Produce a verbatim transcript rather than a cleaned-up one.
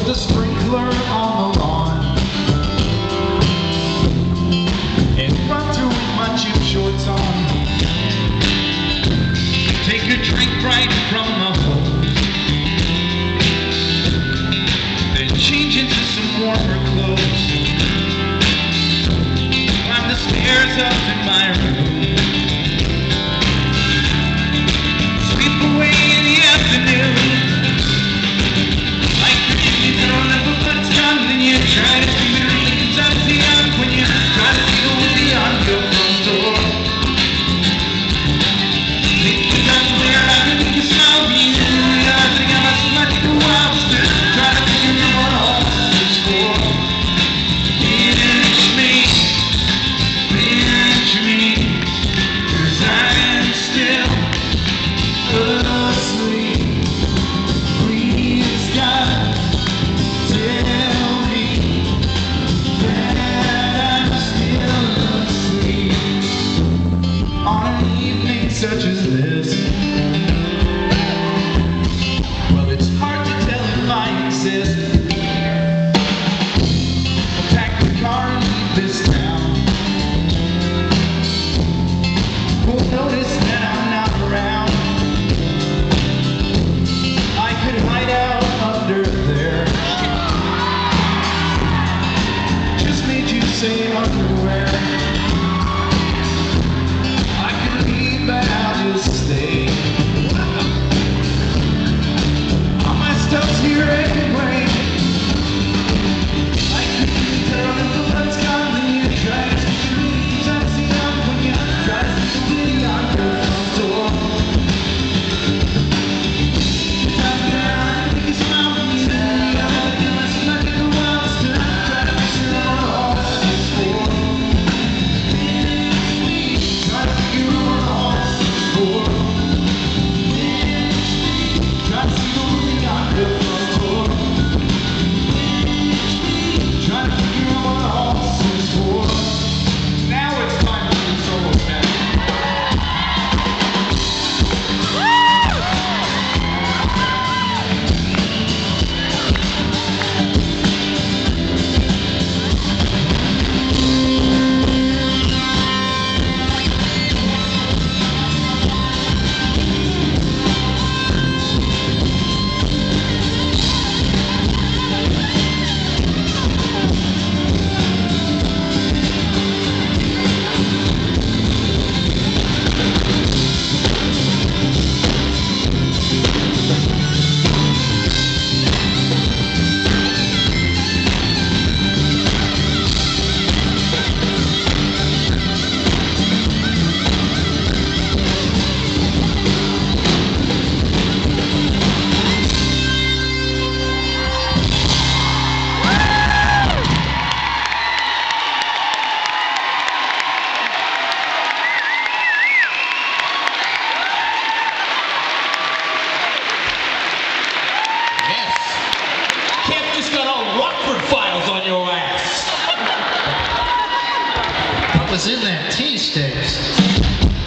the sprinkler on the lawn and run through with my gym shorts on. Take a drink right from the hose, then change into some warmer clothes. Climb the stairs up in my room, sleep away in the afternoon. Like you don't ever put time, then you try to feel the things out beyond when you try to go beyond your front door. Think that I'm where I can make you smile, but you I think I must not take a while to try to figure out what all this is for. Pinch me, pinch me, 'cause I'm still asleep. Please God, tell me that I'm still asleep on an evening such as this. Well, it's hard to tell if I exist. I'll pack the car and leave this town. Who'll notice that I'm not around? I could hide out under there. Just made you say underwear. I could leave, but I'll just stay. All my stuff's here anyway. I couldn't tell if the blood's gone, then you try to see me. Try to see out when you try to see me on your front door. What was in that tea sticks?